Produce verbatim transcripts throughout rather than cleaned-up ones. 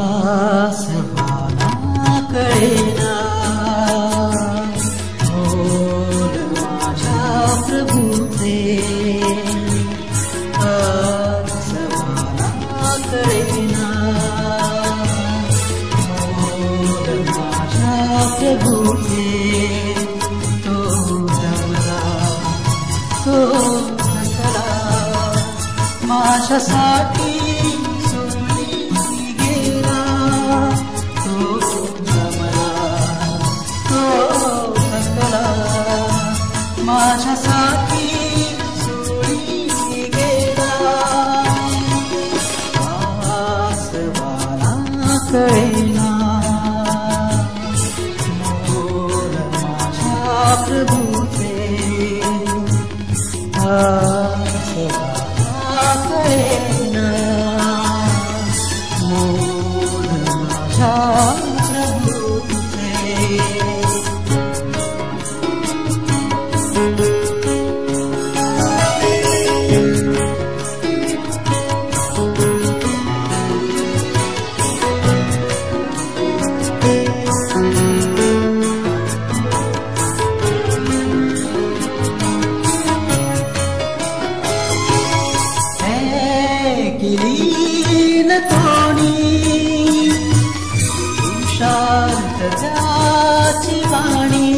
आसमाना कळेना मोल माझ्या प्रभूचे आसमाना कळेना मोल माझ्या प्रभूचे तो दमला तो थकला माझ्यासाठी माझ्यासाठी सोडी गेला आसमाना कळेना मोल माझ्या प्रभूचे आसमाना कळेना मोल माझ्या लीन कोणी शांत त्याची वाणी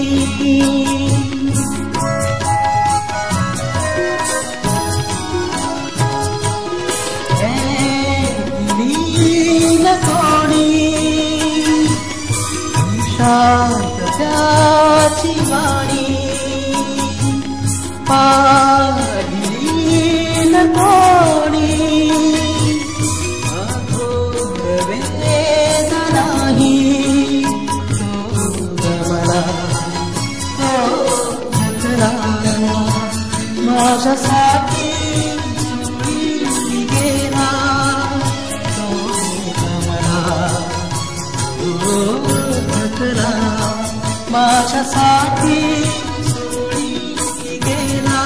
लीन कोणी शांत त्याची वाणी पालीन कोणी माझ्यासाठी सोडी गेला तो दमला तो थकला माझ्यासाठी सोडी गेला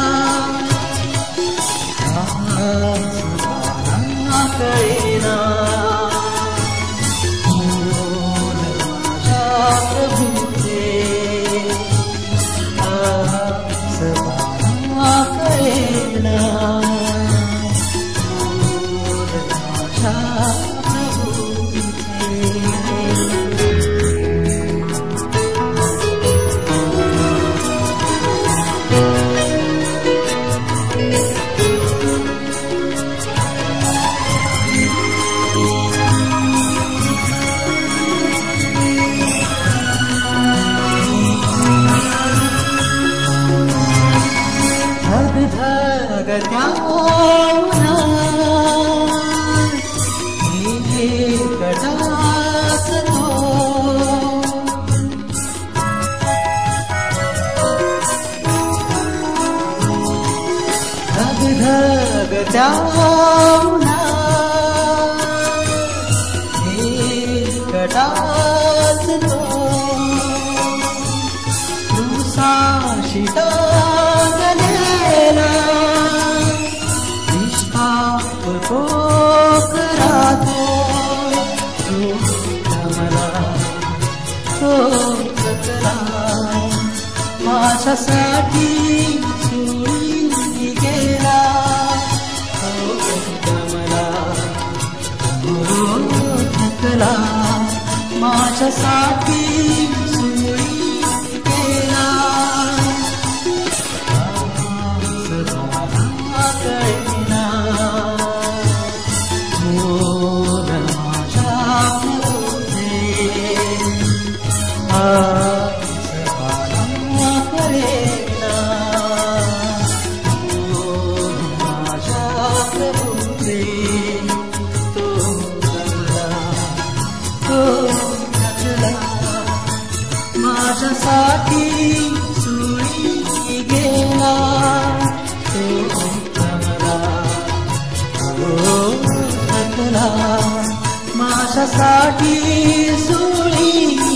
आसमाना कळेना मोल माझ्या प्रभूचे आसमाना कळेना मोल माझ्या प्रभूचे धगधगत्या कटास तो धगधगत्या कटास तो तुसाशिता को करा तो दमला तो थकला माझ्यासाठी सोडी गेला तो दमला तो थकला माझ्यासाठी सोडी गेला आसमाना कळेना मोल माझ्या प्रभूचे आसमाना कळेना मोल माझ्या प्रभूचे तो दमला तो थकला माझ्यासाठी सोडी गेला तो दमला थकला माझ्यासाठी सोडी